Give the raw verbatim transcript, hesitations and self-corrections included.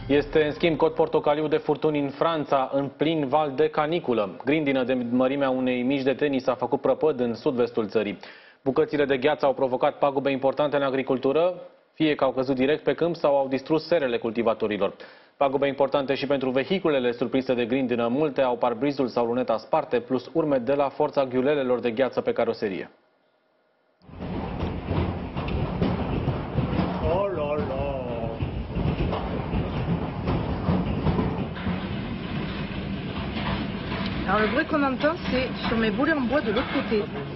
Este, în schimb, cod portocaliu de furtuni în Franța, în plin val de caniculă. Grindină de mărimea unei mici de tenis a făcut prăpăd în sud-vestul țării. Bucățile de gheață au provocat pagube importante în agricultură, fie că au căzut direct pe câmp sau au distrus serele cultivatorilor. Pagube importante și pentru vehiculele surprinse de grindină. Multe au parbrizul sau luneta sparte, plus urme de la forța ghiulelelor de gheață pe caroserie. Oh là là. Alors le bruit qu'on entend, c'est sur mes boulets en bois de l'autre côté.